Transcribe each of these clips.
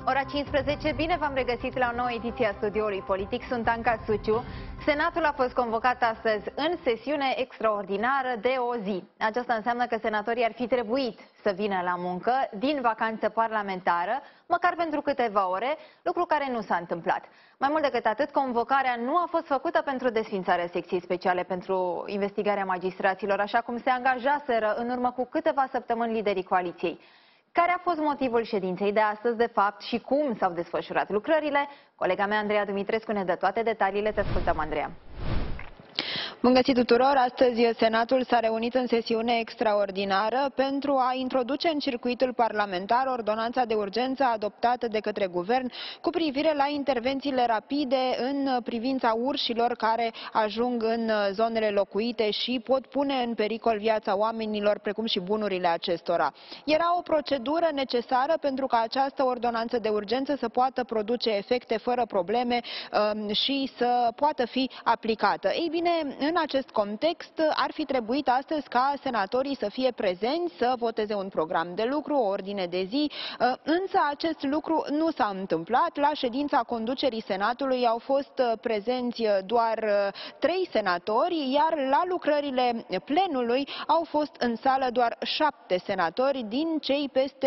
Ora 15, bine v-am regăsit la o nouă ediție a Studioului Politic. Sunt Anca Suciu. Senatul a fost convocat astăzi în sesiune extraordinară de o zi. Aceasta înseamnă că senatorii ar fi trebuit să vină la muncă din vacanță parlamentară, măcar pentru câteva ore, lucru care nu s-a întâmplat. Mai mult decât atât, convocarea nu a fost făcută pentru desființarea secției speciale pentru investigarea magistraților, așa cum se angajaseră în urmă cu câteva săptămâni liderii coaliției. Care a fost motivul ședinței de astăzi, de fapt, și cum s-au desfășurat lucrările? Colega mea, Andreea Dumitrescu, ne dă toate detaliile. Te ascultăm, Andreea. Bun găsit tuturor! Astăzi Senatul s-a reunit în sesiune extraordinară pentru a introduce în circuitul parlamentar ordonanța de urgență adoptată de către guvern cu privire la intervențiile rapide în privința urșilor care ajung în zonele locuite și pot pune în pericol viața oamenilor, precum și bunurile acestora. Era o procedură necesară pentru ca această ordonanță de urgență să poată produce efecte fără probleme și să poată fi aplicată. Ei bine, în acest context, ar fi trebuit astăzi ca senatorii să fie prezenți, să voteze un program de lucru, o ordine de zi, însă acest lucru nu s-a întâmplat. La ședința conducerii Senatului au fost prezenți doar 3 senatori, iar la lucrările plenului au fost în sală doar 7 senatori din cei peste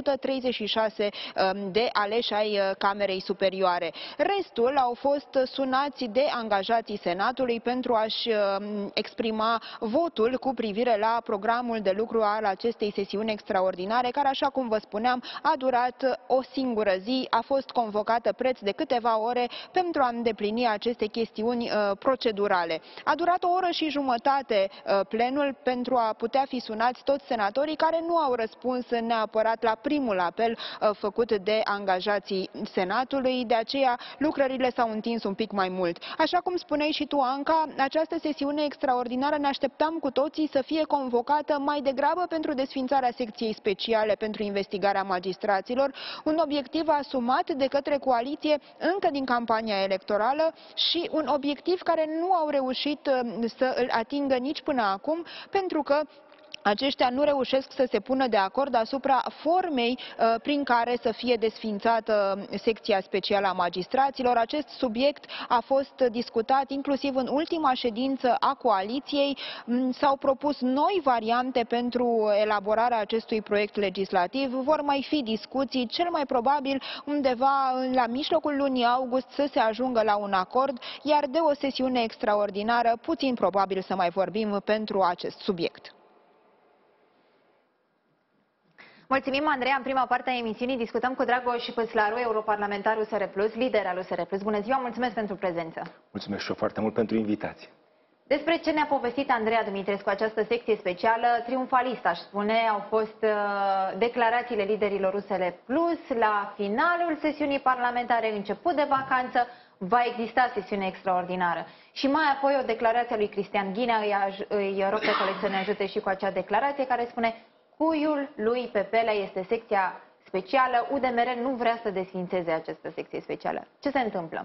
136 de aleși ai Camerei Superioare. Restul au fost sunați de angajații Senatului pentru a-și exprima votul cu privire la programul de lucru al acestei sesiuni extraordinare, care, așa cum vă spuneam, a durat o singură zi, a fost convocată preț de câteva ore pentru a îndeplini aceste chestiuni procedurale. A durat o oră și jumătate plenul pentru a putea fi sunați toți senatorii care nu au răspuns neapărat la primul apel făcut de angajații Senatului, de aceea lucrările s-au întins un pic mai mult. Așa cum spuneai și tu, Anca, această sesiune extraordinară ne așteptam cu toții să fie convocată mai degrabă pentru desființarea secției speciale pentru investigarea magistraților, un obiectiv asumat de către coaliție încă din campania electorală și un obiectiv care nu au reușit să îl atingă nici până acum, pentru că aceștia nu reușesc să se pună de acord asupra formei prin care să fie desființată secția specială a magistraților. Acest subiect a fost discutat inclusiv în ultima ședință a coaliției. S-au propus noi variante pentru elaborarea acestui proiect legislativ. Vor mai fi discuții, cel mai probabil undeva la mijlocul lunii august să se ajungă la un acord, iar de o sesiune extraordinară puțin probabil să mai vorbim pentru acest subiect. Mulțumim, Andreea. În prima parte a emisiunii discutăm cu Dragoș Păslaru, europarlamentar USR+, lider al USR+. Bună ziua, mulțumesc pentru prezență. Mulțumesc și eu foarte mult pentru invitație. Despre ce ne-a povestit Andreea Dumitrescu, această secție specială, triumfalistă, aș spune, au fost declarațiile liderilor USR+, la finalul sesiunii parlamentare, început de vacanță, va exista sesiune extraordinară. Și mai apoi o declarație a lui Cristian Ghinea, îi rog pe colegi să ne ajute și cu acea declarație, care spune: cuiul lui Pepele este secția specială, UDMR nu vrea să desființeze această secție specială. Ce se întâmplă?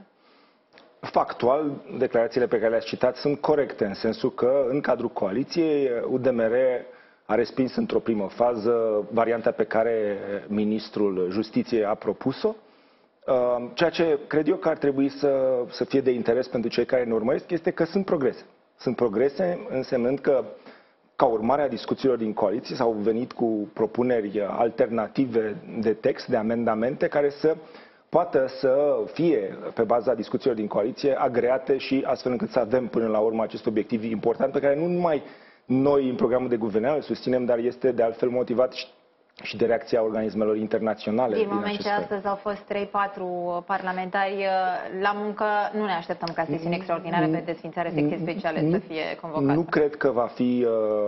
Factual, declarațiile pe care le-ați citat sunt corecte, în sensul că în cadrul coaliției UDMR a respins într-o primă fază varianta pe care ministrul Justiției a propus-o. Ceea ce cred eu că ar trebui să fie de interes pentru cei care ne urmăresc este că sunt progrese. Sunt progrese însemnând că, ca urmare a discuțiilor din coaliție, s-au venit cu propuneri alternative de text, de amendamente, care să poată să fie, pe baza discuțiilor din coaliție, agreate și astfel încât să avem până la urmă acest obiectiv important, pe care nu numai noi în programul de guvernare îl susținem, dar este de altfel motivat și de reacția organismelor internaționale. Din moment ce astăzi au fost 3-4 parlamentari la muncă, nu ne așteptăm ca sesiune extraordinară pe desființarea secției speciale să fie convocată. Nu cred că va fi,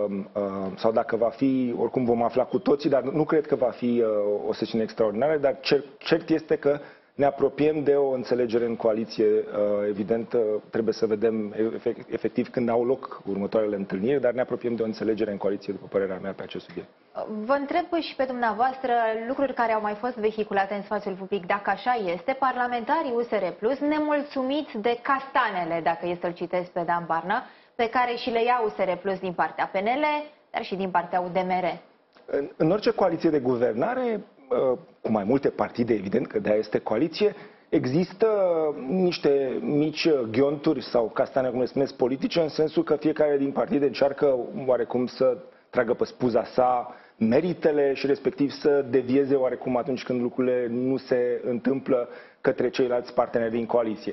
sau dacă va fi, oricum vom afla cu toții, dar nu cred că va fi o sesiune extraordinară, dar cert este că ne apropiem de o înțelegere în coaliție. Evident, trebuie să vedem efectiv când au loc următoarele întâlniri, dar ne apropiem de o înțelegere în coaliție, după părerea mea, pe acest subiect. Vă întreb și pe dumneavoastră lucruri care au mai fost vehiculate în spațiul public. Dacă așa este, parlamentarii USR+, nemulțumiți de castanele, dacă e să-l citesc pe Dan Barna, pe care și le ia USR+ din partea PNL, dar și din partea UDMR. În orice coaliție de guvernare cu mai multe partide, evident, că de-aia este coaliție, există niște mici ghionturi sau castane, cum le spuneți, politice, în sensul că fiecare din partide încearcă oarecum să tragă pe spuza sa meritele și respectiv să devieze oarecum atunci când lucrurile nu se întâmplă către ceilalți parteneri din coaliție.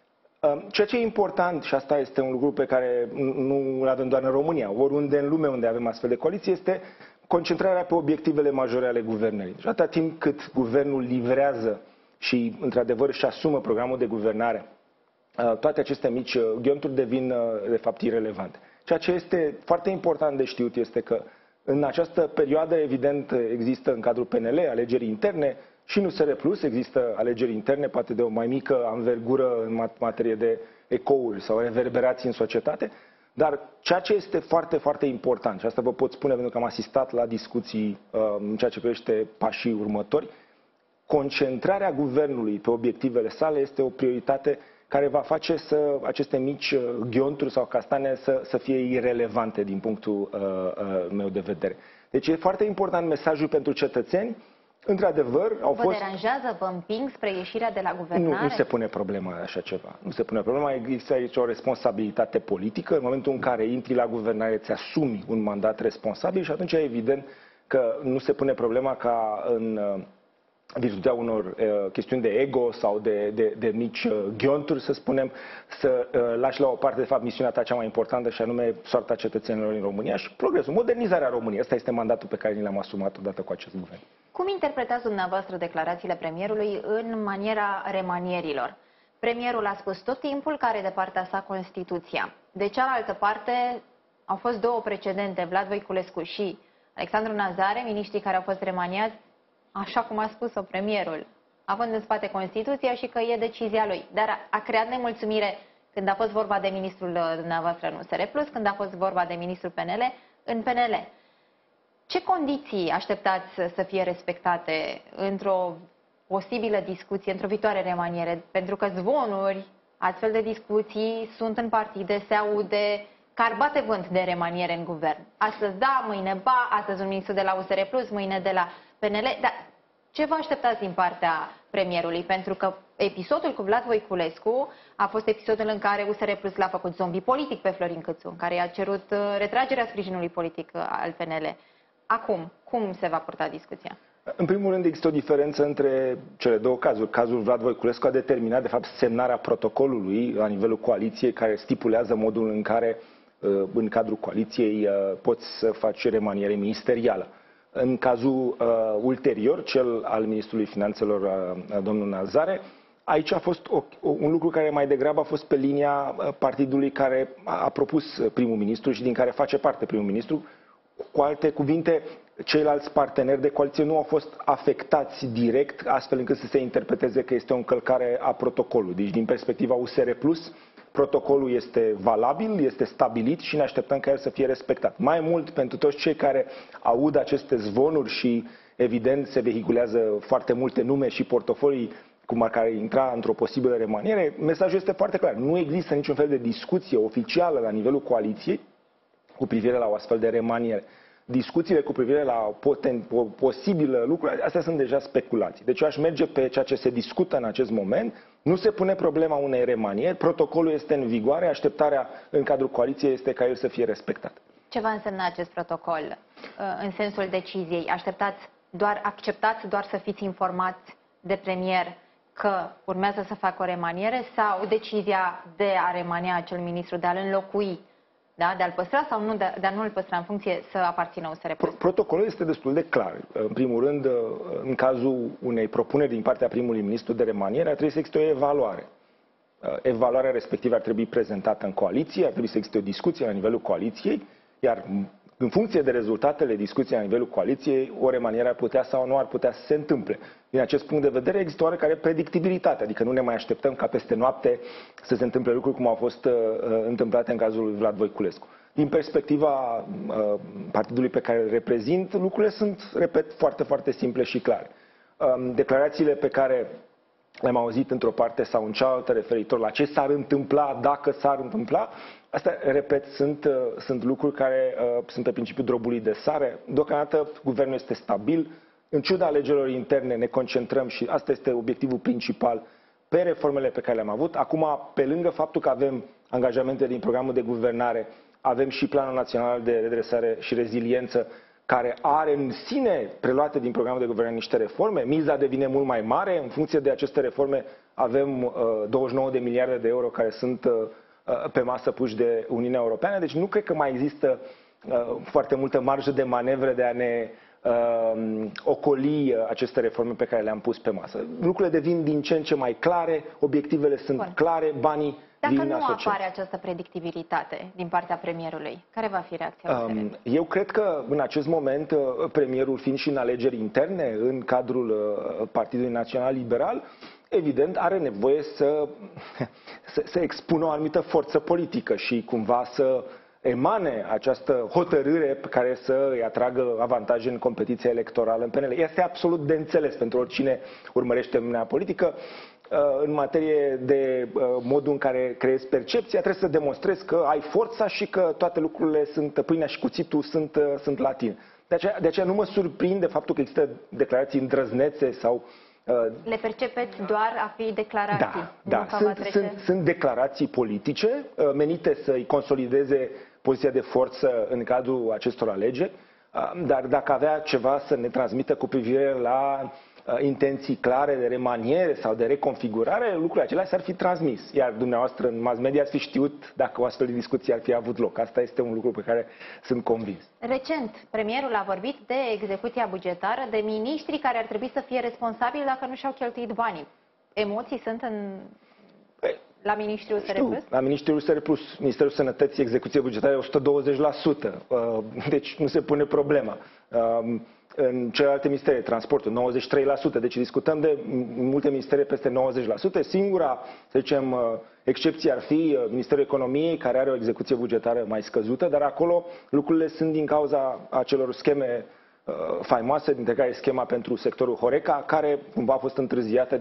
Ceea ce e important, și asta este un lucru pe care nu îl avem doar în România, oriunde în lume unde avem astfel de coaliție, este concentrarea pe obiectivele majore ale guvernării. Deci atâta timp cât guvernul livrează și într-adevăr își asumă programul de guvernare, toate aceste mici ghionturi devin de fapt irelevante. Ceea ce este foarte important de știut este că în această perioadă, evident, există în cadrul PNL alegeri interne și în USR Plus există alegeri interne, poate de o mai mică anvergură în materie de ecouri sau reverberații în societate, dar ceea ce este foarte, foarte important, și asta vă pot spune pentru că am asistat la discuții în ceea ce privește pașii următori, concentrarea guvernului pe obiectivele sale este o prioritate care va face să aceste mici ghionturi sau castane să fie irelevante din punctul meu de vedere. Deci e foarte important mesajul pentru cetățeni. Într-adevăr, Vă deranjează, vă împing spre ieșirea de la guvernare? Nu se pune problema așa ceva. Nu se pune problema. Există aici o responsabilitate politică. În momentul în care intri la guvernare, îți asumi un mandat responsabil și atunci e evident că nu se pune problema ca în virtutea unor chestiuni de ego sau de mici ghionturi, să spunem, să lași la o parte, de fapt, misiunea ta cea mai importantă, și anume soarta cetățenilor în România și progresul, modernizarea României. Asta este mandatul pe care ni l-am asumat odată cu acest guvern. Cum interpretați dumneavoastră declarațiile premierului în maniera remanierilor? Premierul a spus tot timpul că are de partea sa Constituția. De cealaltă parte, au fost două precedente, Vlad Voiculescu și Alexandru Nazare, miniștrii care au fost remaniați, așa cum a spus-o premierul, având în spate Constituția și că e decizia lui. Dar a creat nemulțumire când a fost vorba de ministrul dumneavoastră în USR Plus, când a fost vorba de ministrul PNL în PNL. Ce condiții așteptați să fie respectate într-o posibilă discuție, într-o viitoare remaniere? Pentru că zvonuri, astfel de discuții sunt în partide, se aude că ar bate vânt de remaniere în guvern. Astăzi da, mâine ba, astăzi un ministru de la USR Plus, mâine de la PNL. Dar ce vă așteptați din partea premierului? Pentru că episodul cu Vlad Voiculescu a fost episodul în care USR Plus l-a făcut zombie politic pe Florin Cîțu, în care i-a cerut retragerea sprijinului politic al PNL. Acum, cum se va purta discuția? În primul rând, există o diferență între cele două cazuri. Cazul Vlad Voiculescu a determinat, de fapt, semnarea protocolului la nivelul coaliției, care stipulează modul în care, în cadrul coaliției, poți să faci remaniere ministerială. În cazul ulterior, cel al ministrului finanțelor, domnul Nazare, aici a fost un lucru care mai degrabă a fost pe linia partidului care a propus primul ministru și din care face parte primul ministru. Cu alte cuvinte, ceilalți parteneri de coaliție nu au fost afectați direct, astfel încât să se interpreteze că este o încălcare a protocolului. Deci, din perspectiva USR Plus, protocolul este valabil, este stabilit și ne așteptăm ca el să fie respectat. Mai mult, pentru toți cei care aud aceste zvonuri și, evident, se vehiculează foarte multe nume și portofolii cum ar care intra într-o posibilă remaniere, mesajul este foarte clar. Nu există niciun fel de discuție oficială la nivelul coaliției cu privire la o astfel de remaniere. Discuțiile cu privire la posibilă lucruri, astea sunt deja speculații. Deci eu aș merge pe ceea ce se discută în acest moment. Nu se pune problema unei remanieri, protocolul este în vigoare, așteptarea în cadrul coaliției este ca el să fie respectat. Ce va însemna acest protocol în sensul deciziei? Acceptați doar să fiți informați de premier că urmează să facă o remaniere sau decizia de a remania acel ministru, de a-l înlocui, da? De a-l păstra sau nu, de a nu-l păstra în funcție să aparțină USR Plus? Protocolul este destul de clar. În primul rând, în cazul unei propuneri din partea primului ministru de remaniere, ar trebui să existe o evaluare. Evaluarea respectivă ar trebui prezentată în coaliție, ar trebui să existe o discuție la nivelul coaliției, iar în funcție de rezultatele discuției la nivelul coaliției, o remaniere ar putea sau nu ar putea să se întâmple. Din acest punct de vedere, există oarecare predictibilitate, adică nu ne mai așteptăm ca peste noapte să se întâmple lucruri cum au fost întâmplate în cazul lui Vlad Voiculescu. Din perspectiva partidului pe care îl reprezint, lucrurile sunt, repet, foarte, foarte simple și clare. Declarațiile pe care le-am auzit într-o parte sau în cealaltă referitor la ce s-ar întâmpla dacă s-ar întâmpla, astea, repet, sunt lucruri care sunt pe principiul drobului de sare. Deocamdată, guvernul este stabil, în ciuda alegerilor interne, ne concentrăm și asta este obiectivul principal pe reformele pe care le-am avut. Acum, pe lângă faptul că avem angajamente din programul de guvernare, avem și Planul Național de Redresare și Reziliență, care are în sine preluate din programul de guvernare niște reforme. Miza devine mult mai mare. În funcție de aceste reforme avem 29 de miliarde de euro care sunt pe masă puși de Uniunea Europeană. Deci nu cred că mai există foarte multă marjă de manevră de a ne ocoli aceste reforme pe care le-am pus pe masă. Lucrurile devin din ce în ce mai clare, obiectivele sunt clare, banii Dacă vin nu asociați. apare această predictibilitate din partea premierului, care va fi reacția USR? Eu cred că în acest moment premierul, fiind și în alegeri interne în cadrul Partidului Național Liberal, evident are nevoie să expună o anumită forță politică și cumva să emane această hotărâre pe care să îi atragă avantaje în competiția electorală în PNL. Este absolut de înțeles pentru oricine urmărește lumea politică. În materie de modul în care creezi percepția, trebuie să demonstrezi că ai forța și că toate lucrurile sunt, pâinea și cuțitul sunt la tine. De aceea nu mă surprinde faptul că există declarații îndrăznețe sau... Le percepeți doar a fi declarații? Da. Sunt declarații politice menite să-i consolideze poziția de forță în cadrul acestor alegeri, dar dacă avea ceva să ne transmită cu privire la intenții clare de remaniere sau de reconfigurare, lucrurile acelea s-ar fi transmis. Iar dumneavoastră în mass media ați fi știut dacă o astfel de discuție ar fi avut loc. Asta este un lucru pe care sunt convins. Recent, premierul a vorbit de execuția bugetară, de miniștri care ar trebui să fie responsabili dacă nu și-au cheltuit banii. Emoții sunt la Ministrul USR Plus? La Ministrul USR Plus, Ministerul Sănătății, execuție bugetară 120%. Deci nu se pune problema. În celelalte ministere, transportul 93%, deci discutăm de multe ministere peste 90%. Singura, să zicem, excepție ar fi Ministerul Economiei, care are o execuție bugetară mai scăzută, dar acolo lucrurile sunt din cauza acelor scheme faimoase, dintre care schema pentru sectorul Horeca, care cumva a fost întârziată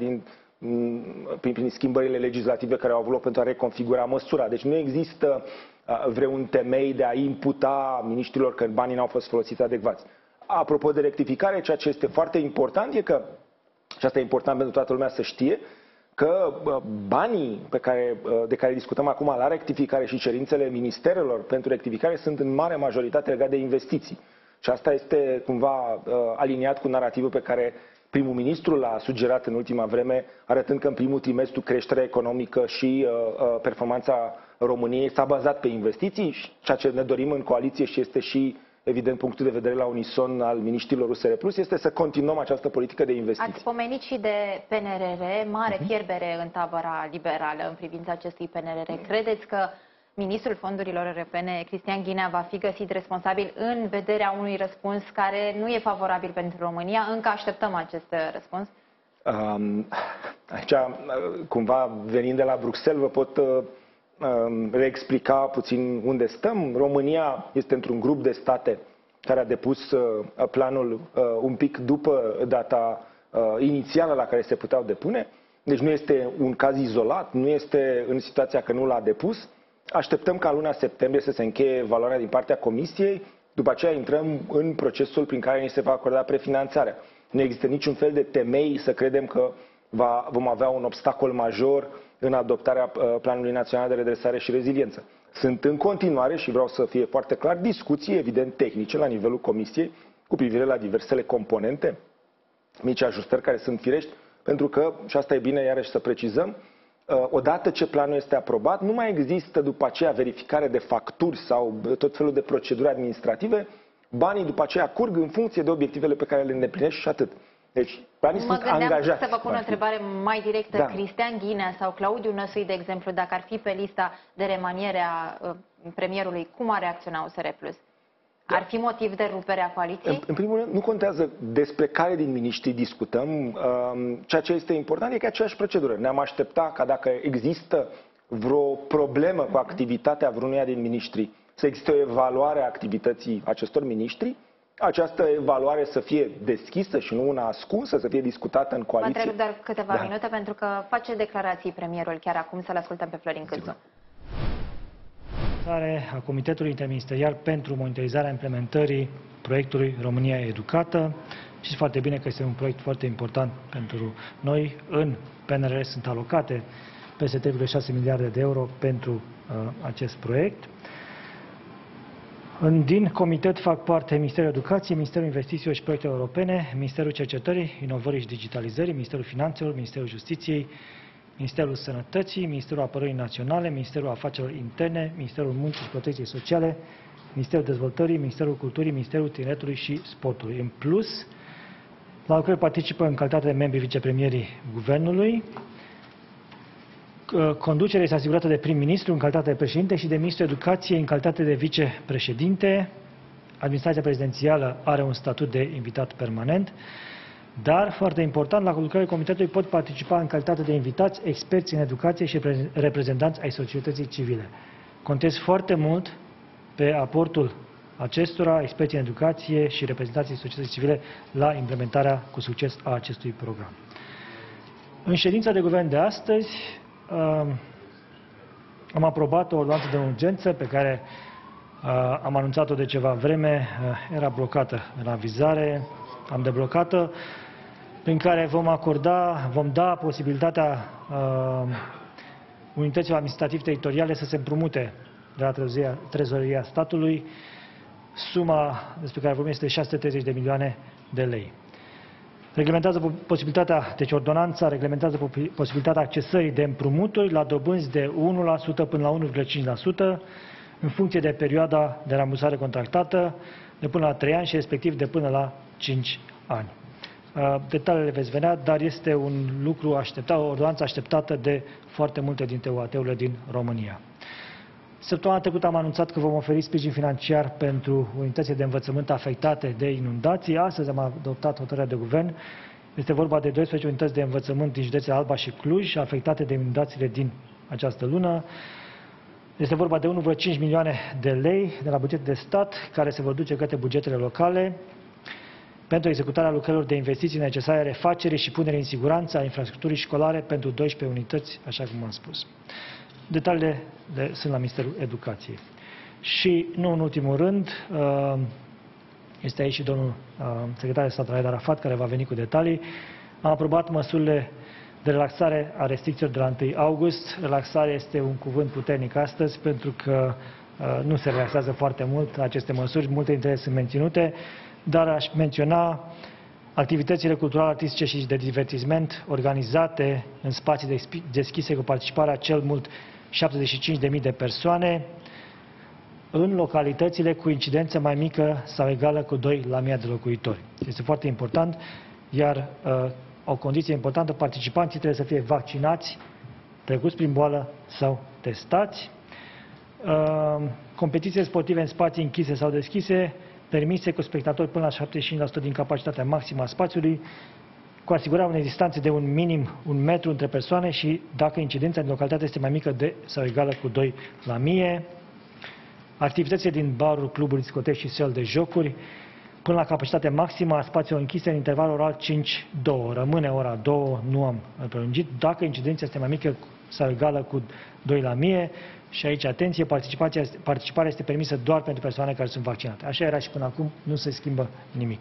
prin schimbările legislative care au avut loc pentru a reconfigura măsura. Deci nu există vreun temei de a imputa miniștrilor că banii n-au fost folosiți adecvați. Apropo de rectificare, ceea ce este foarte important e că, și asta e important pentru toată lumea să știe, că banii de care discutăm acum la rectificare și cerințele ministerelor pentru rectificare sunt în mare majoritate legate de investiții. Și asta este cumva aliniat cu narativul pe care primul ministru l-a sugerat în ultima vreme, arătând că în primul trimestru creșterea economică și performanța României s-a bazat pe investiții, ceea ce ne dorim în coaliție și este și evident punctul de vedere la unison al miniștrilor USR Plus, este să continuăm această politică de investiții. Ați pomenit și de PNRR, mare fierbere în tabăra liberală în privința acestui PNRR. Credeți că ministrul fondurilor europene, Cristian Ghinea, va fi găsit responsabil în vederea unui răspuns care nu e favorabil pentru România? Încă așteptăm acest răspuns? Aici, cumva, venind de la Bruxelles, vă pot reexplica puțin unde stăm. România este într-un grup de state care a depus planul un pic după data inițială la care se puteau depune. Deci nu este un caz izolat, nu este în situația că nu l-a depus. Așteptăm ca luna septembrie să se încheie evaluarea din partea Comisiei, după aceea intrăm în procesul prin care ni se va acorda prefinanțarea. Nu există niciun fel de temei să credem că vom avea un obstacol major în adoptarea Planului Național de Redresare și Reziliență. Sunt în continuare, și vreau să fie foarte clar, discuții evident tehnice la nivelul Comisiei cu privire la diversele componente, mici ajustări care sunt firești, pentru că, și asta e bine iarăși să precizăm, odată ce planul este aprobat, nu mai există după aceea verificare de facturi sau tot felul de proceduri administrative, banii după aceea curg în funcție de obiectivele pe care le îndeplinești și atât. Deci, banii sunt angajați. Să vă pun o întrebare mai directă. Da. Cristian Ghinea sau Claudiu Năsui, de exemplu, dacă ar fi pe lista de remaniere a premierului, cum ar reacționa USR Plus? Ar fi motiv de rupere a coaliției? În primul rând, nu contează despre care din miniștri discutăm. Ceea ce este important e că aceeași procedură. Ne-am aștepta ca dacă există vreo problemă cu activitatea vreunuia din miniștri, să existe o evaluare a activității acestor miniștri, această evaluare să fie deschisă și nu una ascunsă, să fie discutată în coaliție. Mă întreb doar câteva minute, pentru că face declarații premierul chiar acum, să-l ascultăm pe Florin Câțu. A Comitetului Interministerial pentru monitorizarea implementării proiectului România Educată. Știți foarte bine că este un proiect foarte important pentru noi. În PNRR sunt alocate peste 3,6 miliarde de euro pentru acest proiect. Din comitet fac parte Ministerul Educației, Ministerul Investițiilor și Proiectelor Europene, Ministerul Cercetării, Inovării și Digitalizării, Ministerul Finanțelor, Ministerul Justiției, Ministerul Sănătății, Ministerul Apărării Naționale, Ministerul Afacerilor Interne, Ministerul Muncii și Protecției Sociale, Ministerul Dezvoltării, Ministerul Culturii, Ministerul Tineretului și Sportului. În plus, la lucrări participă în calitate de membri vicepremierii Guvernului. Conducerea este asigurată de prim-ministru în calitate de președinte și de ministrul Educației în calitate de vicepreședinte. Administrația prezidențială are un statut de invitat permanent, dar, foarte important, la lucrările comitetului pot participa în calitate de invitați, experți în educație și reprezentanți ai societății civile. Contez foarte mult pe aportul acestora, experții în educație și reprezentanții societății civile la implementarea cu succes a acestui program. În ședința de guvern de astăzi am aprobat o ordonanță de urgență pe care am anunțat-o de ceva vreme, era blocată în avizare, am deblocat-o, prin care vom da posibilitatea unităților administrativ-teritoriale să se împrumute de la Trezoreria statului. Suma despre care vorbim este 630 de milioane de lei. Ordonanța reglementează posibilitatea accesării de împrumuturi la dobânzi de 1% până la 1,5% în funcție de perioada de rambursare contractată, de până la 3 ani și respectiv de până la 5 ani. Detaliile veți vedea, dar este un lucru așteptat, o ordonanță așteptată de foarte multe dintre UAT-urile din România. Săptămâna trecută am anunțat că vom oferi sprijin financiar pentru unitățile de învățământ afectate de inundații. Astăzi am adoptat hotărârea de guvern. Este vorba de 12 unități de învățământ din județele Alba și Cluj, afectate de inundațiile din această lună. Este vorba de 1,5 milioane de lei de la bugetul de stat, care se vor duce către bugetele locale pentru executarea lucrărilor de investiții necesare refacerii și punerii în siguranță a infrastructurii școlare pentru 12 unități, așa cum am spus. Detaliile sunt la Ministerul Educației. Și, nu în ultimul rând, este aici și domnul secretar de stat Raed Arafat, care va veni cu detalii. Am aprobat măsurile de relaxare a restricțiilor de la 1 august. Relaxare este un cuvânt puternic astăzi, pentru că nu se relaxează foarte mult aceste măsuri, multe dintre ele sunt menținute, dar aș menționa activitățile culturale, artistice și de divertisment organizate în spații deschise cu participarea cel mult 75.000 de persoane în localitățile cu incidență mai mică sau egală cu 2 la 1000 de locuitori. Este foarte important, iar o condiție importantă, participanții trebuie să fie vaccinați, trecuți prin boală sau testați. Competiții sportive în spații închise sau deschise, permise cu spectatori până la 75% din capacitatea maximă a spațiului, cu asigurarea unei distanțe de un minim 1 metru între persoane și dacă incidența din localitate este mai mică de sau egală cu 2 la 1000. Activitățile din baruri, cluburi, discoteci și săli de jocuri până la capacitatea maximă a spațiilor închise în interval oral 5-2. Rămâne ora 2, nu am prelungit, dacă incidența este mai mică sau egală cu 2 la 1000. Și aici, atenție, participarea este permisă doar pentru persoane care sunt vaccinate. Așa era și până acum, nu se schimbă nimic.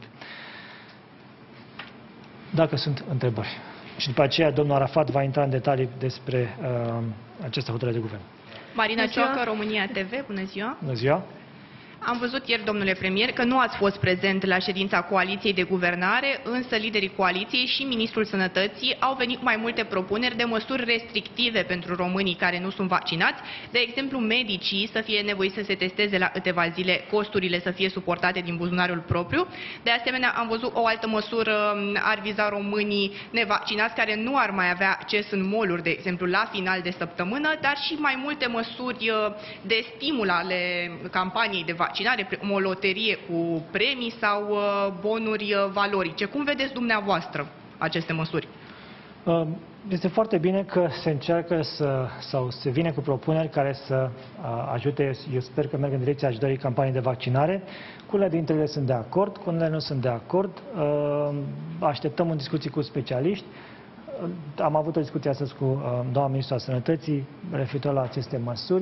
Dacă sunt întrebări. Și după aceea, domnul Arafat va intra în detalii despre această hotărâre de guvern. Marina Ciocă, România TV, bună ziua! Bună ziua! Am văzut ieri, domnule premier, că nu ați fost prezent la ședința coaliției de guvernare, însă liderii coaliției și ministrul Sănătății au venit mai multe propuneri de măsuri restrictive pentru românii care nu sunt vaccinați, de exemplu medicii să fie nevoiți să se testeze la câteva zile, costurile să fie suportate din buzunarul propriu. De asemenea, am văzut o altă măsură, ar viza românii nevaccinați care nu ar mai avea acces în mall-uri, de exemplu, la final de săptămână, dar și mai multe măsuri de stimul ale campaniei de vaccinare, o loterie cu premii sau bonuri valorice. Cum vedeți dumneavoastră aceste măsuri? Este foarte bine că se încearcă sau se vine cu propuneri care să ajute, eu sper că merg în direcția ajutării campanii de vaccinare. Cu unele dintre ele sunt de acord, cu unele nu sunt de acord. Așteptăm în discuții cu specialiști. Am avut o discuție astăzi cu doamna ministru a Sănătății referitor la aceste măsuri.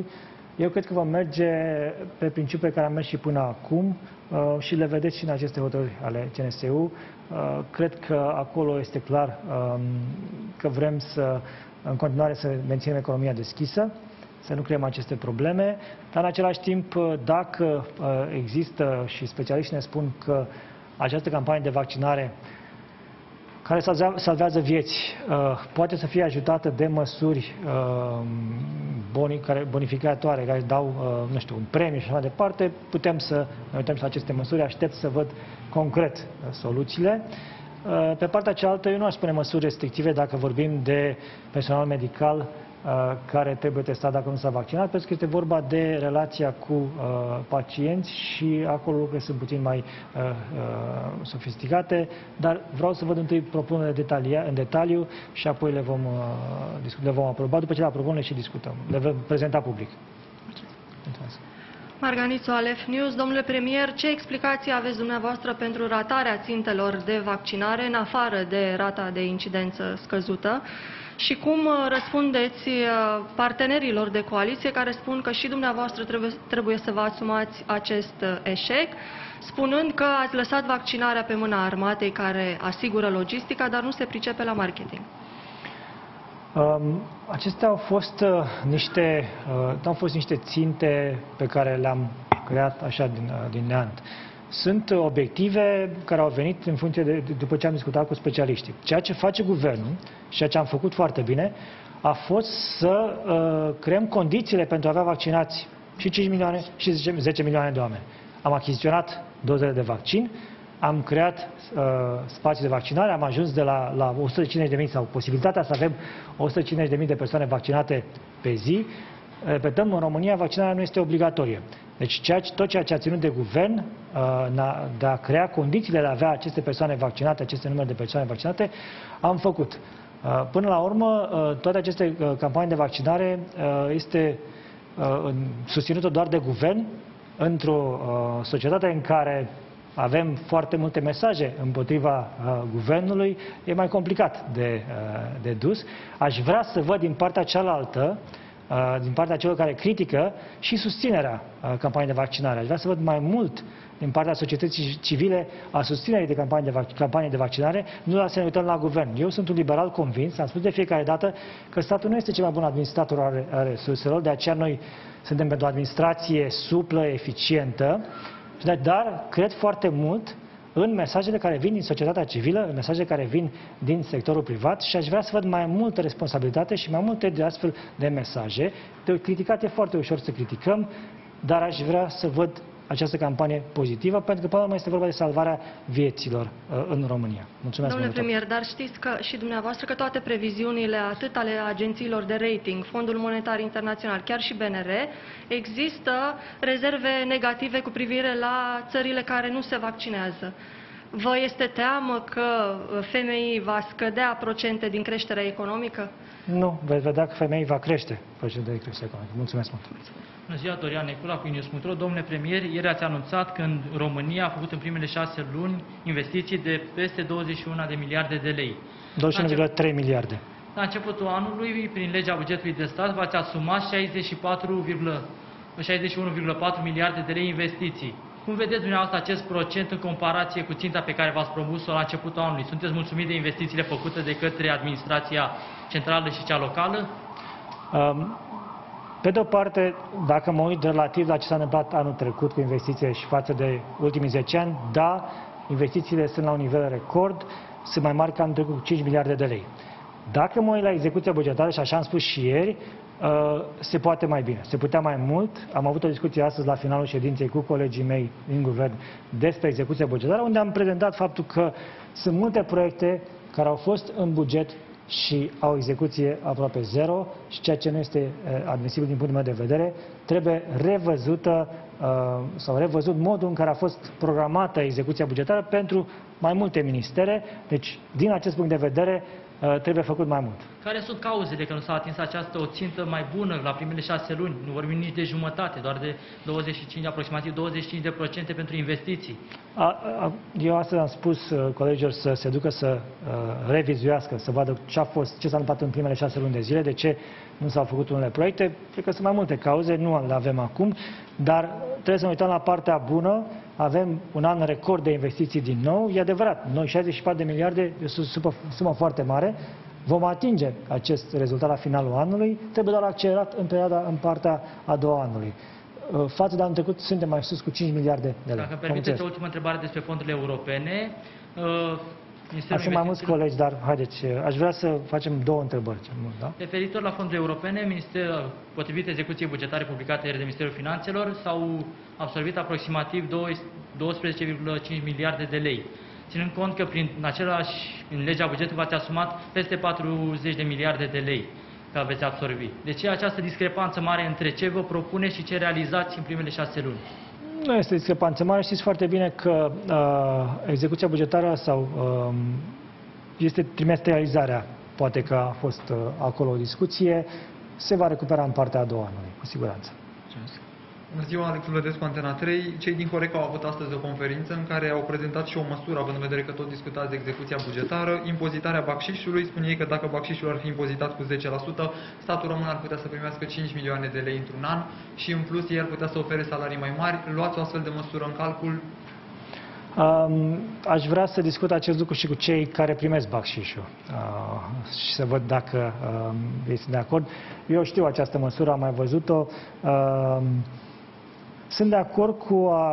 Eu cred că vom merge pe principiul pe care am mers și până acum și le vedeți și în aceste hotărâri ale CNSU. Cred că acolo este clar că vrem în continuare să menținem economia deschisă, să nu creăm aceste probleme, dar în același timp, dacă există și specialiștii ne spun că această campanie de vaccinare care salvează vieți, poate să fie ajutată de măsuri bonificatoare, care dau, nu știu, un premiu și așa mai departe, putem să ne uităm și la aceste măsuri, aștept să văd concret soluțiile. Pe partea cealaltă, eu nu aș spune măsuri restrictive dacă vorbim de personal medical care trebuie testat dacă nu s-a vaccinat, pentru că este vorba de relația cu pacienți și acolo lucrurile sunt puțin mai sofisticate, dar vreau să văd întâi propunerile în detaliu și apoi le vom aproba. După ce le aprobăm, le și discutăm. Le vom prezenta public. Mulțumesc. Marganițu, Alef News. Domnule premier, ce explicații aveți dumneavoastră pentru ratarea țintelor de vaccinare în afară de rata de incidență scăzută? Și cum răspundeți partenerilor de coaliție care spun că și dumneavoastră trebuie să vă asumați acest eșec, spunând că ați lăsat vaccinarea pe mâna armatei care asigură logistica, dar nu se pricepe la marketing? Acestea au fost niște ținte pe care le-am creat așa din neant. Sunt obiective care au venit în funcție după ce am discutat cu specialiștii. Ceea ce face guvernul și ceea ce am făcut foarte bine a fost să creăm condițiile pentru a avea vaccinați și 5 milioane și 10 milioane de oameni. Am achiziționat dozele de vaccin, am creat spații de vaccinare, am ajuns de la 150.000 sau posibilitatea să avem 150.000 de persoane vaccinate pe zi. Repetăm, în România vaccinarea nu este obligatorie. Deci tot ceea ce a ținut de guvern de a crea condițiile de a avea aceste persoane vaccinate, aceste numere de persoane vaccinate, am făcut. Până la urmă, toate aceste campanii de vaccinare este susținută doar de guvern într-o societate în care avem foarte multe mesaje împotriva guvernului, e mai complicat de dus. Aș vrea să văd din partea cealaltă, din partea celor care critică, și susținerea campaniei de vaccinare. Aș vrea să văd mai mult din partea societății civile a susținerii de campanii de vaccinare, nu doar să ne uităm la guvern. Eu sunt un liberal convins, am spus de fiecare dată că statul nu este cel mai bun administrator al resurselor, de aceea noi suntem pentru o administrație suplă, eficientă, dar cred foarte mult în mesajele care vin din societatea civilă, în mesajele care vin din sectorul privat și aș vrea să văd mai multă responsabilitate și mai multe de astfel de mesaje. De criticat e foarte ușor să criticăm, dar aș vrea să văd această campanie pozitivă, pentru că până la urmă este vorba de salvarea vieților în România. Mulțumesc. Domnule premier, dar știți că și dumneavoastră că toate previziunile, atât ale agențiilor de rating, Fondul Monetar Internațional, chiar și BNR, există rezerve negative cu privire la țările care nu se vaccinează. Vă este teamă că FMI va scădea procente din creșterea economică? Nu, veți vedea că FMI va crește procentele de creștere economică. Mulțumesc mult. Bună ziua, Dorian Necula cu News.ro. Domnule premier, ieri ați anunțat că în România a făcut în primele 6 luni investiții de peste 21 de miliarde de lei. 21,3 miliarde. La începutul anului, prin legea bugetului de stat, v-ați asumat 61,4 miliarde de lei investiții. Cum vedeți dumneavoastră acest procent în comparație cu ținta pe care v-ați propus-o la începutul anului? Sunteți mulțumit de investițiile făcute de către administrația centrală și cea locală? Pe de o parte, dacă mă uit relativ la ce s-a întâmplat anul trecut cu investițiile și față de ultimii 10 ani, da, investițiile sunt la un nivel record, sunt mai mari ca anul trecut cu 5 miliarde de lei. Dacă mă uit la execuția bugetară, și așa am spus și ieri, se poate mai bine, se putea mai mult. Am avut o discuție astăzi la finalul ședinței cu colegii mei din guvern despre execuția bugetară, unde am prezentat faptul că sunt multe proiecte care au fost în buget și au execuție aproape zero și ceea ce nu este admisibil din punctul meu de vedere, trebuie revăzută sau revăzut modul în care a fost programată execuția bugetară pentru mai multe ministere. Deci, din acest punct de vedere, trebuie făcut mai mult. Care sunt cauzele că nu s-a atins această o țintă mai bună la primele 6 luni? Nu vorbim nici de jumătate, doar de 25, aproximativ 25% pentru investiții. Eu astăzi am spus colegilor să se ducă să revizuiască, să vadă ce s-a întâmplat în primele 6 luni de zile, de ce nu s-au făcut unele proiecte. Cred că sunt mai multe cauze, nu le avem acum, dar trebuie să ne uităm la partea bună. Avem un an record de investiții din nou. E adevărat, noi 64 de miliarde este o sumă foarte mare. Vom atinge acest rezultat la finalul anului. Trebuie doar accelerat în partea a doua anului. Față de anul trecut, suntem mai sus cu 5 miliarde de lei. Dacă îmi permiteți o ultimă întrebare despre fondurile europene. Ar fi mai mulți colegi, dar haideți, aș vrea să facem 2 întrebări. Da? Referitor la fondurile europene, potrivit execuției bugetare publicate ieri de Ministerul Finanțelor, s-au absorbit aproximativ 12,5 miliarde de lei. Ținând cont că în legea bugetului v-ați asumat peste 40 de miliarde de lei că veți absorbi. De ce această discrepanță mare între ce vă propuneți și ce realizați în primele 6 luni? Nu este discrepanță mare. Știți foarte bine că execuția bugetară sau este trimestrializarea. Poate că a fost acolo o discuție. Se va recupera în partea a doua anului, cu siguranță. Bună ziua, Alex Vlădescu, Antena 3. Cei din Horeca au avut astăzi o conferință în care au prezentat și o măsură, având în vedere că tot discutați de execuția bugetară, impozitarea bacșișului. Spune ei că dacă bacșișul ar fi impozitat cu 10%, statul român ar putea să primească 5 milioane de lei într-un an și în plus ei ar putea să ofere salarii mai mari. Luați o astfel de măsură în calcul? Aș vrea să discut acest lucru și cu cei care primesc bacșișul și să văd dacă este de acord. Eu știu această măsură, am mai văzut-o. Sunt de acord cu a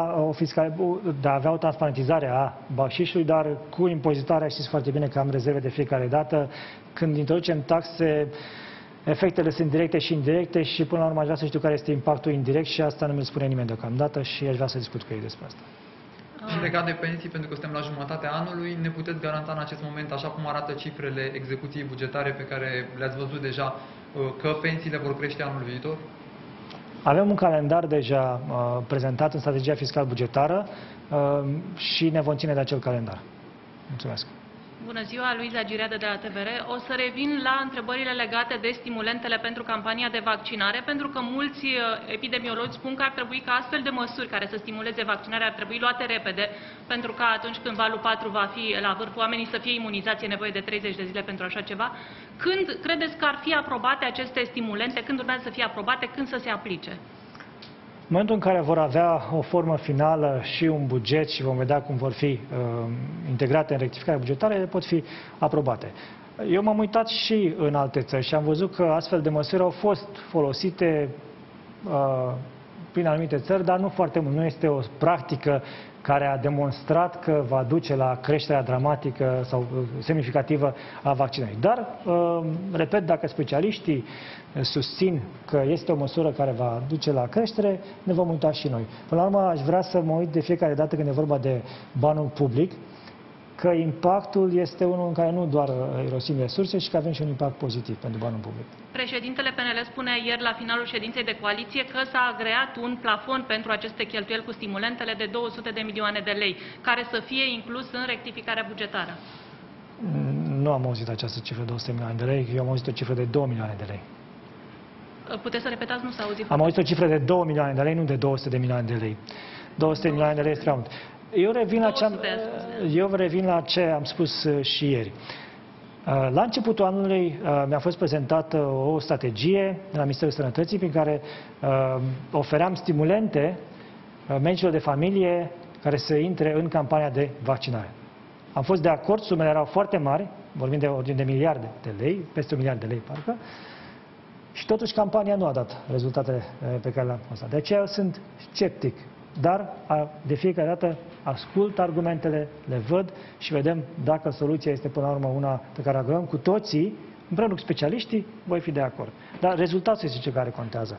avea o transparentizare a bacșișului, dar cu impozitarea știți foarte bine că am rezerve de fiecare dată. Când introducem taxe, efectele sunt directe și indirecte și până la urmă aș vrea să știu care este impactul indirect și asta nu mi-l spune nimeni deocamdată și aș vrea să discut cu ei despre asta. Și legat de pensii, pentru că suntem la jumătatea anului, ne puteți garanta în acest moment, așa cum arată cifrele execuției bugetare pe care le-ați văzut deja, că pensiile vor crește anul viitor? Avem un calendar deja prezentat în strategia fiscal-bugetară și ne vom ține de acel calendar. Mulțumesc. Bună ziua, Luiza Gireadă de la TVR. O să revin la întrebările legate de stimulentele pentru campania de vaccinare, pentru că mulți epidemiologi spun că ar trebui ca astfel de măsuri care să stimuleze vaccinarea ar trebui luate repede, pentru că atunci când valul 4 va fi la vârf, oamenii să fie imunizați, e nevoie de 30 de zile pentru așa ceva. Când credeți că ar fi aprobate aceste stimulente, când urmează să fie aprobate, când să se aplice? În momentul în care vor avea o formă finală și un buget și vom vedea cum vor fi integrate în rectificarea bugetară, ele pot fi aprobate. Eu m-am uitat și în alte țări și am văzut că astfel de măsuri au fost folosite prin anumite țări, dar nu foarte mult. Nu este o practică care a demonstrat că va duce la creșterea dramatică sau semnificativă a vaccinării. Dar, repet, dacă specialiștii susțin că este o măsură care va duce la creștere, ne vom uita și noi. Până la urmă, aș vrea să mă uit de fiecare dată când e vorba de banul public, că impactul este unul în care nu doar irosim resurse, ci că avem și un impact pozitiv pentru banul public. Președintele PNL spunea ieri la finalul ședinței de coaliție că s-a agreat un plafon pentru aceste cheltuieli cu stimulentele de 200 de milioane de lei, care să fie inclus în rectificarea bugetară. Nu am auzit această cifră de 200 milioane de lei, eu am auzit o cifră de 2 milioane de lei. Puteți să repetați? Nu s-a auzit. Am auzit o cifră de 2 milioane de lei, nu de 200 de milioane de lei. 200 de milioane de lei este prea mult. Eu revin la ce am spus și ieri. La începutul anului mi-a fost prezentată o strategie de la Ministerul Sănătății prin care ofeream stimulente medicilor de familie care să intre în campania de vaccinare. Am fost de acord, sumele erau foarte mari, vorbim de ordine de miliarde de lei, peste 1 miliard de lei parcă, și totuși campania nu a dat rezultatele pe care le-am constat. De aceea sunt sceptic. Dar de fiecare dată ascult argumentele, le văd și vedem dacă soluția este până la urmă una pe care o agreăm cu toții, împreună cu specialiștii, voi fi de acord. Dar rezultatul este cel care contează.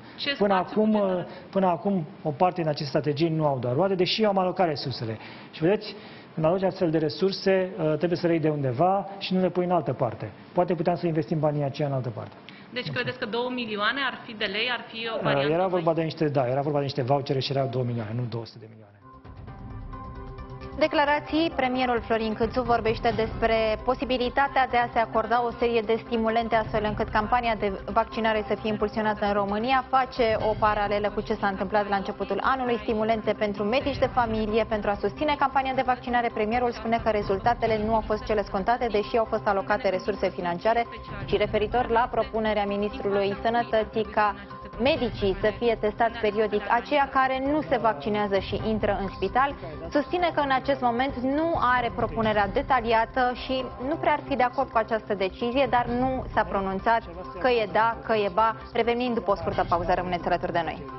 Până acum, o parte din aceste strategii nu au dat roade, deși eu am alocat resursele. Și vedeți, Când aloci astfel de resurse, trebuie să le iei de undeva și nu le pui în altă parte. Poate puteam să investim banii aceia în altă parte. Deci credeți că 2 milioane ar fi de lei, ar fi o variantă? Era vorba de niște vouchere și erau 2 milioane, nu 200 de milioane. Declarații, premierul Florin Câțu vorbește despre posibilitatea de a se acorda o serie de stimulente astfel încât campania de vaccinare să fie impulsionată în România. Face o paralelă cu ce s-a întâmplat la începutul anului, stimulente pentru medici de familie pentru a susține campania de vaccinare. Premierul spune că rezultatele nu au fost cele scontate, deși au fost alocate resurse financiare, și referitor la propunerea ministrului Sănătății ca medicii să fie testați periodic aceia care nu se vaccinează și intră în spital, susține că în acest moment nu are propunerea detaliată și nu prea ar fi de acord cu această decizie, dar nu s-a pronunțat că e da, că e ba. Revenind după o scurtă pauză, rămâneți alături de noi.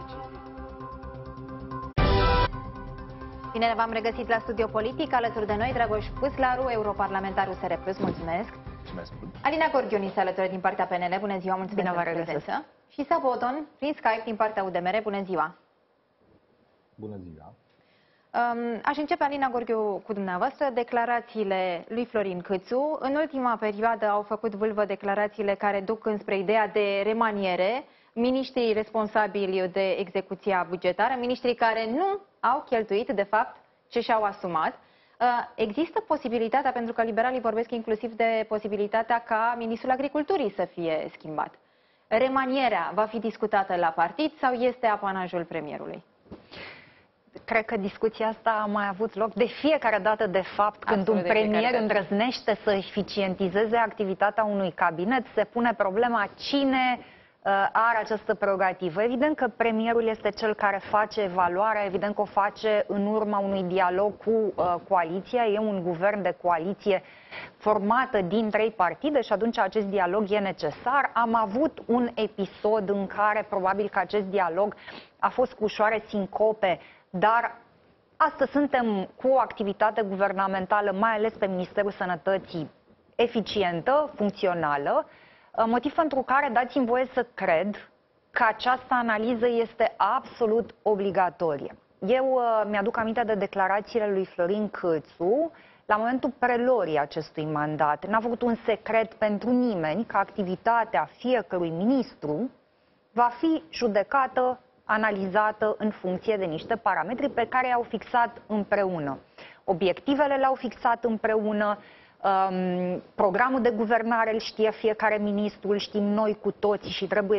Bine, v-am regăsit la Studio Politic, alături de noi Dragoș Păslaru, europarlamentar USR+. Mulțumesc! Mulțumesc! Alina Gorghiu se alătură din partea PNL. Bună ziua, mulțumesc pentru prezență! Și Sabodon, prin Skype, din partea UDMR. Bună ziua! Bună ziua! Aș începe, Alina Gorghiu, cu dumneavoastră. Declarațiile lui Florin Câțu. În ultima perioadă au făcut vâlvă declarațiile care duc înspre ideea de remaniere. Miniștrii responsabili de execuția bugetară, miniștrii care nu au cheltuit, de fapt, ce și-au asumat. Există posibilitatea, pentru că liberalii vorbesc inclusiv de posibilitatea ca ministrul agriculturii să fie schimbat. Remanierea va fi discutată la partid sau este apanajul premierului? Cred că discuția asta a mai avut loc de fiecare dată, de fapt, când un premier îndrăznește să eficientizeze activitatea unui cabinet, se pune problema cine are această prerogativă. Evident că premierul este cel care face evaluarea, evident că o face în urma unui dialog cu coaliția. E un guvern de coaliție formată din 3 partide și atunci acest dialog e necesar. Am avut un episod în care probabil că acest dialog a fost cu ușoare sincope, dar astăzi suntem cu o activitate guvernamentală, mai ales pe Ministerul Sănătății, eficientă, funcțională, motiv pentru care dați-mi voie să cred că această analiză este absolut obligatorie. Eu mi-aduc aminte de declarațiile lui Florin Câțu la momentul preluării acestui mandat. N-a făcut un secret pentru nimeni că activitatea fiecărui ministru va fi judecată, analizată în funcție de niște parametri pe care i-au fixat împreună. Obiectivele le-au fixat împreună, programul de guvernare îl știe fiecare ministru, îl știm noi cu toții și trebuie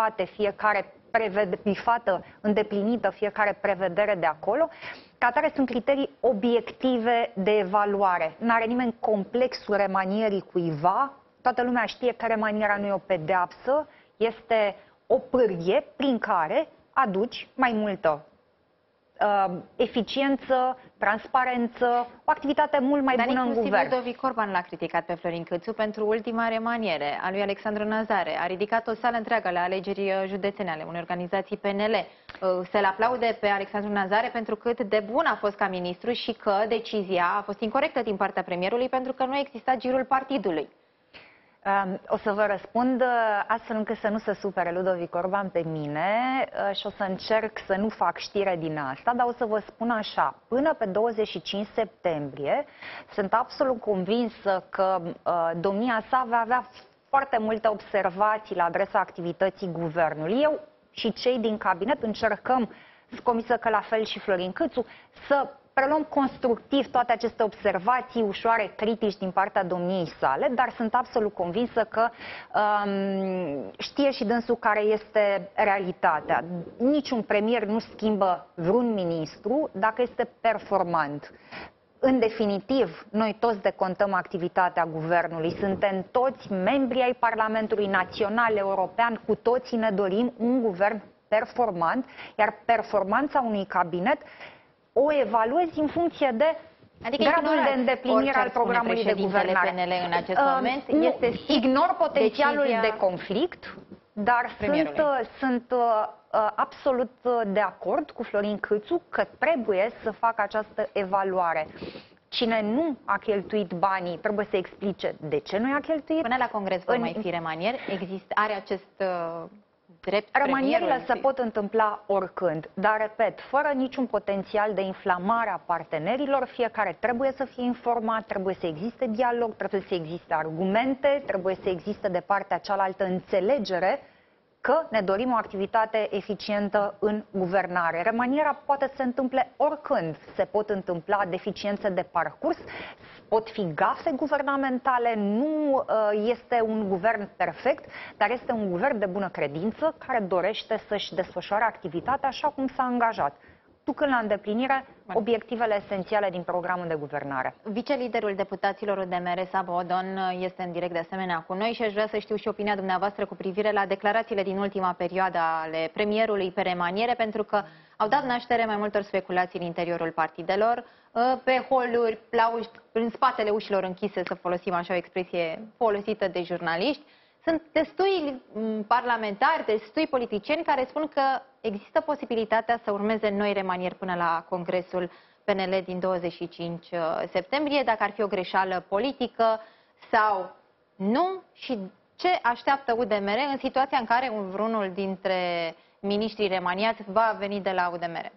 bifată, îndeplinită fiecare prevedere de acolo. Ca atare sunt criterii obiective de evaluare. N-are nimeni complexul remanierii cuiva, toată lumea știe că remanierea nu e o pedeapsă, este o pârghie prin care aduci mai multă eficiență, transparență, o activitate mult mai bună în guvern. Dar inclusiv Ludovic Orban l-a criticat pe Florin Câțu pentru ultima remaniere a lui Alexandru Nazare. A ridicat o sală întreagă la alegeri județene ale unei organizații PNL. Se-l aplaude pe Alexandru Nazare pentru cât de bun a fost ca ministru și că decizia a fost incorectă din partea premierului pentru că nu a existat girul partidului. O să vă răspund astfel încât să nu se supere Ludovic Orban pe mine și o să încerc să nu fac știre din asta, dar o să vă spun așa. Până pe 25 septembrie sunt absolut convinsă că domnia sa va avea foarte multe observații la adresa activității guvernului. Eu și cei din cabinet încercăm, sunt convinsă că la fel și Florin Câțu, să preluăm constructiv toate aceste observații ușoare critici din partea domniei sale, dar sunt absolut convinsă că știe și dânsul care este realitatea. Niciun premier nu schimbă vreun ministru dacă este performant. În definitiv, noi toți decontăm activitatea guvernului, suntem toți membri ai Parlamentului Național European, cu toții ne dorim un guvern performant, iar performanța unui cabinet o evaluezi în funcție de gradul de îndeplinire al programului de guvernare. PNL în acest moment ignor potențialul de conflict, dar sunt absolut de acord cu Florin Câțu că trebuie să facă această evaluare. Cine nu a cheltuit banii trebuie să explice de ce nu i-a cheltuit. Până la Congres vor mai fi remanieri? Are acest drept. Remanierile se pot întâmpla oricând, dar, repet, fără niciun potențial de inflamare a partenerilor, fiecare trebuie să fie informat, trebuie să existe dialog, trebuie să existe argumente, trebuie să existe de partea cealaltă înțelegere că ne dorim o activitate eficientă în guvernare. Remanierea poate să se întâmple oricând. Se pot întâmpla deficiențe de parcurs, pot fi gafe guvernamentale, nu este un guvern perfect, dar este un guvern de bună credință care dorește să-și desfășoare activitatea așa cum s-a angajat, ducând la îndeplinire obiectivele esențiale din programul de guvernare. Viceliderul deputaților UDMR, Sabo Odon, este în direct de asemenea cu noi și aș vrea să știu și opinia dumneavoastră cu privire la declarațiile din ultima perioadă ale premierului pe remaniere, pentru că au dat naștere mai multor speculații în interiorul partidelor, pe holuri, în spatele ușilor închise, să folosim așa o expresie folosită de jurnaliști. Sunt destui parlamentari, destui politicieni care spun că există posibilitatea să urmeze noi remanieri până la Congresul PNL din 25 septembrie, dacă ar fi o greșeală politică sau nu, și ce așteaptă UDMR în situația în care vreunul dintre miniștrii remaniați va veni de la UDMR.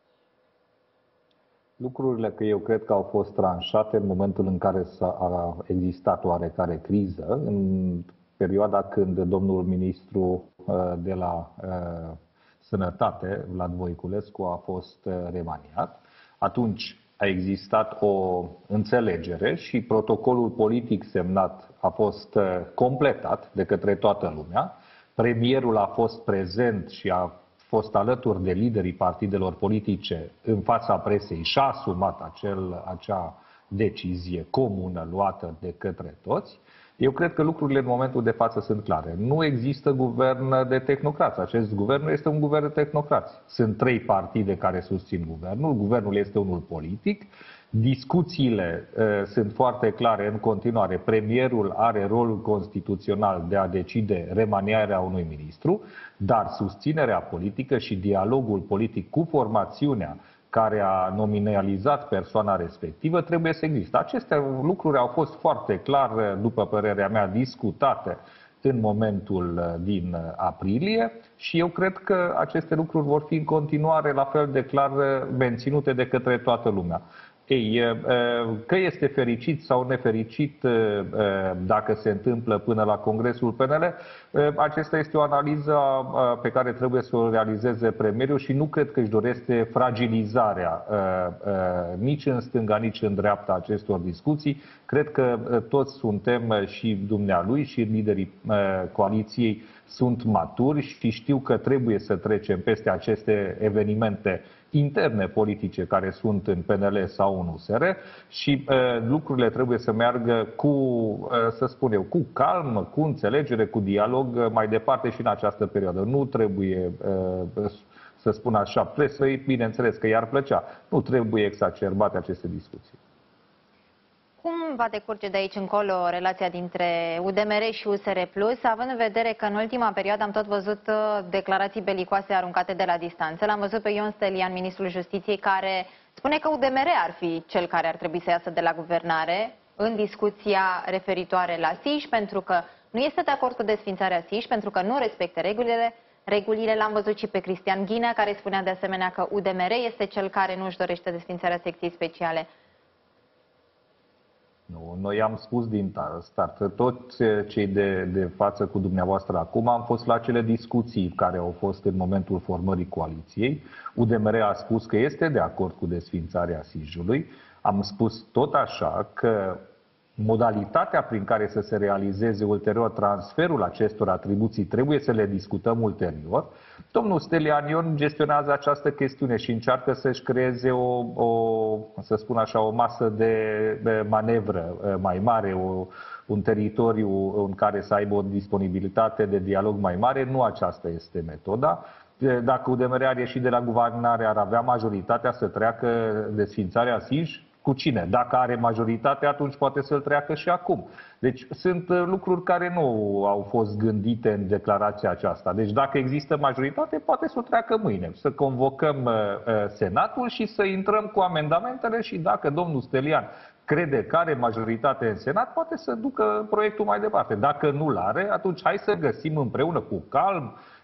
Lucrurile că eu cred că au fost tranșate în momentul în care a existat oarecare criză, în perioada când domnul ministru de la Sănătate, Vlad Voiculescu, a fost remaniat. Atunci a existat o înțelegere și protocolul politic semnat a fost completat de către toată lumea. Premierul a fost prezent și a fost alături de liderii partidelor politice în fața presei și a asumat acea decizie comună luată de către toți. Eu cred că lucrurile în momentul de față sunt clare. Nu există guvern de tehnocrați. Acest guvern este un guvern de tehnocrați. Sunt 3 partide care susțin guvernul. Guvernul este unul politic. Discuțiile sunt foarte clare în continuare. Premierul are rolul constituțional de a decide remanierea unui ministru, dar susținerea politică și dialogul politic cu formațiunea care a nominalizat persoana respectivă trebuie să existe. Aceste lucruri au fost foarte clar, după părerea mea, discutate în momentul din aprilie și eu cred că aceste lucruri vor fi în continuare la fel de clar menținute de către toată lumea. Ei, că este fericit sau nefericit dacă se întâmplă până la Congresul PNL, acesta este o analiză pe care trebuie să o realizeze premierul și nu cred că își dorește fragilizarea nici în stânga, nici în dreapta acestor discuții. Cred că toți suntem, și dumnealui și liderii coaliției sunt maturi și știu că trebuie să trecem peste aceste evenimente interne politice care sunt în PNL sau în USR și lucrurile trebuie să meargă cu, să spun eu, cu calm, cu înțelegere, cu dialog mai departe și în această perioadă. Nu trebuie, să spun așa, presăi, bineînțeles că i-ar plăcea. Nu trebuie exacerbate aceste discuții. Cum va decurge de aici încolo relația dintre UDMR și USR Plus, având în vedere că în ultima perioadă am tot văzut declarații belicoase aruncate de la distanță? L-am văzut pe Ion Stelian, ministrul Justiției, care spune că UDMR ar fi cel care ar trebui să iasă de la guvernare în discuția referitoare la SIJ, pentru că nu este de acord cu desfințarea SIJ, pentru că nu respectă regulile. L-am văzut și pe Cristian Ghinea, care spunea de asemenea că UDMR este cel care nu își dorește desfințarea secției speciale. Nu, noi am spus din start, toți cei de față cu dumneavoastră acum am fost la acele discuții care au fost în momentul formării coaliției. UDMR a spus că este de acord cu desfințarea SIJ-ului. Am spus tot așa că modalitatea prin care să se realizeze ulterior transferul acestor atribuții trebuie să le discutăm ulterior. Domnul Stelian Ion gestionează această chestiune și încearcă să-și creeze să spun așa, o masă de manevră mai mare, un teritoriu în care să aibă o disponibilitate de dialog mai mare. Nu aceasta este metoda. Dacă UDMR ar ieși de la guvernare, ar avea majoritatea să treacă desfințarea SIJ? Cu cine? Dacă are majoritate, atunci poate să-l treacă și acum. Deci sunt lucruri care nu au fost gândite în declarația aceasta. Deci dacă există majoritate, poate să o treacă mâine. Să convocăm Senatul și să intrăm cu amendamentele și dacă domnul Stelian crede că are majoritate în Senat, poate să ducă proiectul mai departe. Dacă nu-l are, atunci hai să găsim împreună cu calm,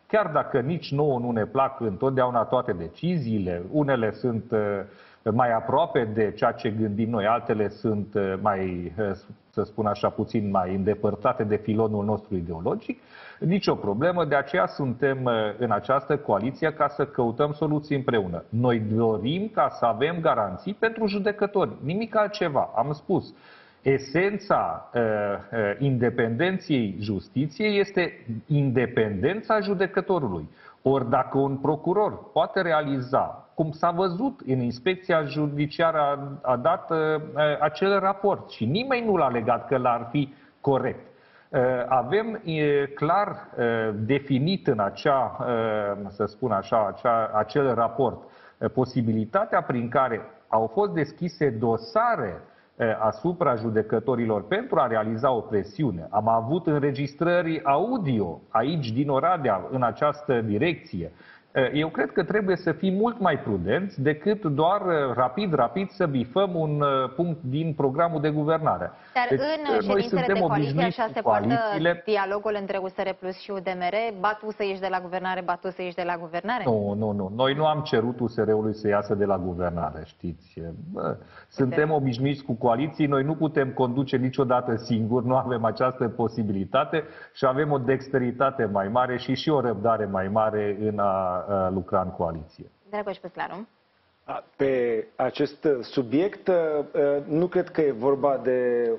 chiar dacă nici nouă nu ne plac întotdeauna toate deciziile, unele sunt mai aproape de ceea ce gândim noi, altele sunt mai, să spun așa, puțin mai îndepărtate de filonul nostru ideologic, nicio problemă, de aceea suntem în această coaliție ca să căutăm soluții împreună. Noi dorim ca să avem garanții pentru judecători, nimic altceva, am spus. Esența independenței justiției este independența judecătorului. Ori dacă un procuror poate realiza, cum s-a văzut în inspecția judiciară, a dat acel raport și nimeni nu l-a legat că l-ar fi corect. Avem clar definit în acea, să spun așa, acel raport posibilitatea prin care au fost deschise dosare asupra judecătorilor pentru a realiza o presiune. Am avut înregistrări audio aici din Oradea în această direcție. Eu cred că trebuie să fim mult mai prudenți decât doar rapid să bifăm un punct din programul de guvernare. Dar deci, în ședințele de coaliție așa se poartă dialogul între USR Plus și UDMR? Ba tu să ieși de la guvernare, ba tu să ieși de la guvernare? Nu. Noi nu am cerut USR-ului să iasă de la guvernare, știți. Suntem obișnuiți cu coaliții, noi nu putem conduce niciodată singuri, nu avem această posibilitate și avem o dexteritate mai mare și o răbdare mai mare în a lucra în coaliție. Dragoș Păslaru. Pe acest subiect nu cred că e vorba de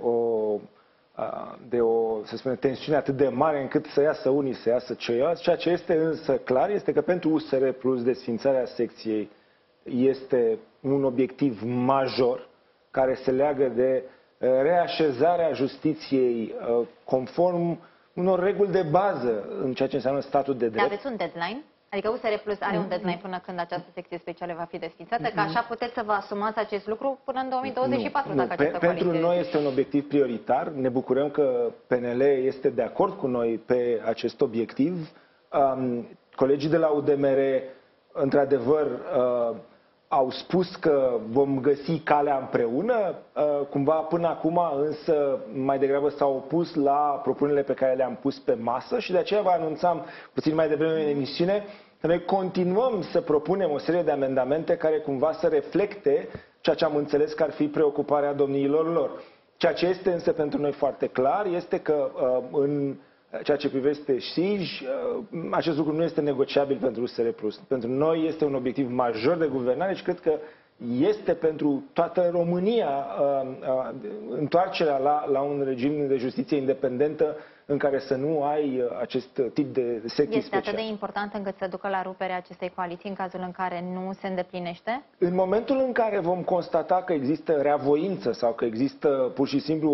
o să spunem, tensiune atât de mare încât să iasă unii, să iasă ceilalți. Ceea ce este însă clar este că pentru USR Plus desființarea secției este un obiectiv major care se leagă de reașezarea justiției conform unor reguli de bază în ceea ce înseamnă statul de drept. Aveți un deadline? Adică USR Plus are un deadline până când această secție specială va fi desființată, că așa puteți să vă asumați acest lucru până în 2024, dacă această coaliție... Pentru noi este un obiectiv prioritar. Ne bucurăm că PNL este de acord cu noi pe acest obiectiv. Colegii de la UDMR, într-adevăr, au spus că vom găsi calea împreună. Cumva până acum însă mai degrabă s-au opus la propunerile pe care le-am pus pe masă și de aceea vă anunțam puțin mai devreme în emisiune că noi continuăm să propunem o serie de amendamente care cumva să reflecte ceea ce am înțeles că ar fi preocuparea domniilor lor. Ceea ce este însă pentru noi foarte clar este că în ceea ce privește SIJ, acest lucru nu este negociabil pentru USR Plus. Pentru noi este un obiectiv major de guvernare și cred că este pentru toată România întoarcerea la un regim de justiție independentă în care să nu ai acest tip de secții speciale. Este atât de important încât să ducă la ruperea acestei coaliții în cazul în care nu se îndeplinește? În momentul în care vom constata că există reavoință sau că există pur și simplu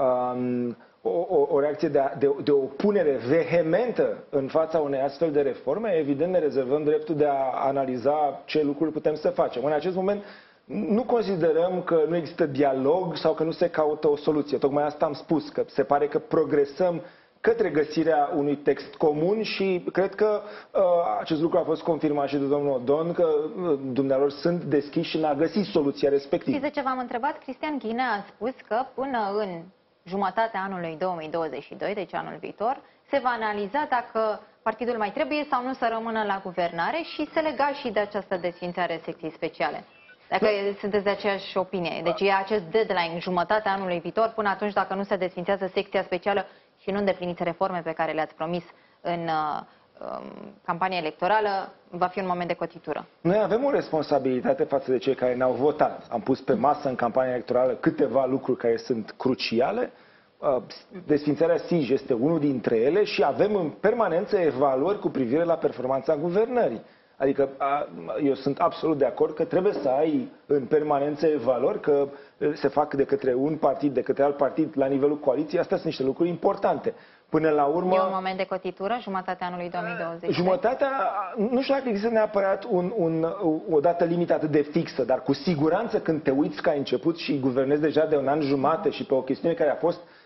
o reacție de opunere vehementă în fața unei astfel de reforme, evident ne rezervăm dreptul de a analiza ce lucruri putem să facem. În acest moment nu considerăm că nu există dialog sau că nu se caută o soluție. Tocmai asta am spus, că se pare că progresăm către găsirea unui text comun și cred că acest lucru a fost confirmat și de domnul Odon, că dumnealor sunt deschiși în a găsi soluția respectivă. Știți de ce v-am întrebat? Cristian Ghinea a spus că până în jumătatea anului 2022, deci anul viitor, se va analiza dacă partidul mai trebuie sau nu să rămână la guvernare și se lega și de această desființare secției speciale. Dacă sunteți de aceeași opinie. Deci e acest deadline, jumătatea anului viitor, până atunci dacă nu se desființează secția specială și nu îndepliniți reforme pe care le-ați promis în campania electorală, va fi un moment de cotitură. Noi avem o responsabilitate față de cei care ne-au votat. Am pus pe masă în campania electorală câteva lucruri care sunt cruciale. Desființarea SIJ este unul dintre ele și avem în permanență evaluări cu privire la performanța guvernării. Adică eu sunt absolut de acord că trebuie să ai în permanență evaluări, că se fac de către un partid, de către alt partid la nivelul coaliției. Astea sunt niște lucruri importante. Până la urmă... E un moment de cotitură, jumătatea anului 2020? Jumătatea, nu știu dacă există neapărat o dată limită atât de fixă, dar cu siguranță când te uiți că ai început și guvernezi deja de un an jumate și pe o chestiune care a fost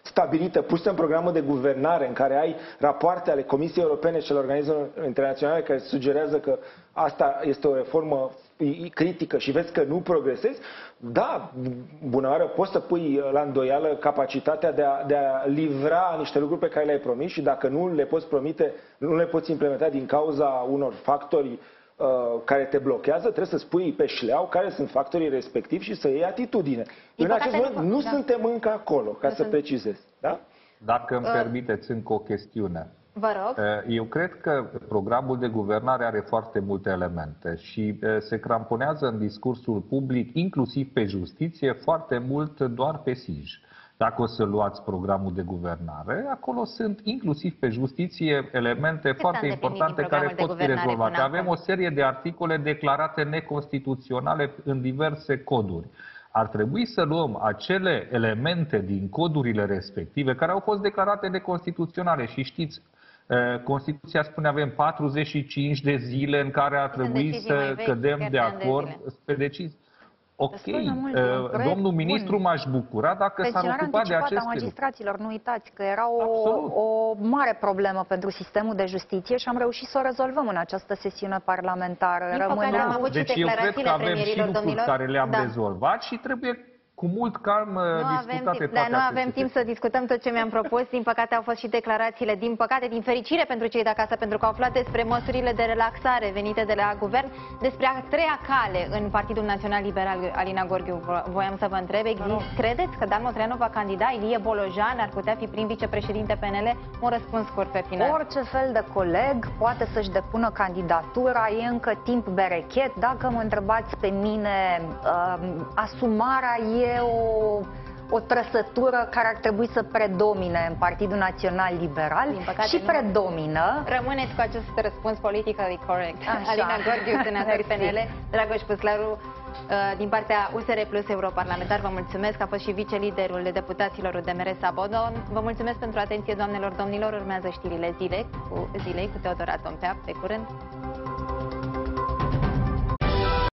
stabilită, pusă în programul de guvernare, în care ai rapoarte ale Comisiei Europene și ale organismelor internaționale care sugerează că asta este o reformă critică și vezi că nu progresezi, da, bună oară, poți să pui la îndoială capacitatea de a livra niște lucruri pe care le-ai promis și dacă nu le poți promite, nu le poți implementa din cauza unor factori care te blochează, trebuie să spui pe șleau care sunt factorii respectivi și să iei atitudine. În acest moment nu suntem încă acolo, ca să precizez. Da? Dacă îmi permiteți încă o chestiune. Vă rog. Eu cred că programul de guvernare are foarte multe elemente și se cramponează în discursul public, inclusiv pe justiție, foarte mult doar pe SIJ. Dacă o să luați programul de guvernare, acolo sunt inclusiv pe justiție elemente foarte importante care pot fi rezolvate. Avem o serie de articole declarate neconstituționale în diverse coduri. Ar trebui să luăm acele elemente din codurile respective care au fost declarate neconstituționale și știți, Constituția spune avem 45 de zile în care ar trebui să cădem de acord pe decizii. Ok, domnul ministru m-aș bucura dacă s-ar ocupa de aceste lucruri. Magistraților, nu uitați că era o mare problemă pentru sistemul de justiție și am reușit să o rezolvăm în această sesiune parlamentară. Deci eu cred că avem și lucruri care le-am rezolvat și trebuie cu mult calm discutate toate nu avem timp să discutăm tot ce mi-am propus. Din păcate au fost și declarațiile, din fericire pentru cei de acasă, pentru că au aflat despre măsurile de relaxare venite de la guvern, despre a treia cale în Partidul Național Liberal. Alina Gorghiu, voiam să vă întreb, credeți că Dan Motreanu va candida? Ilie Bolojan ar putea fi prim vicepreședinte PNL? Un răspuns scurt pe final. Orice fel de coleg poate să-și depună candidatura, e încă timp berechet. Dacă mă întrebați pe mine, asumarea e o trăsătură care ar trebui să predomine în Partidul Național Liberal și predomină. Rămâneți cu acest răspuns politically correct. Alina Gorghiu, senator PNL, Dragoș Păslaru, din partea USR Plus europarlamentar, vă mulțumesc, a fost și viceliderul deputaților UDMR Sabodon. Vă mulțumesc pentru atenție, doamnelor, domnilor. Urmează știrile zilei cu Teodora Tompea. Pe curând!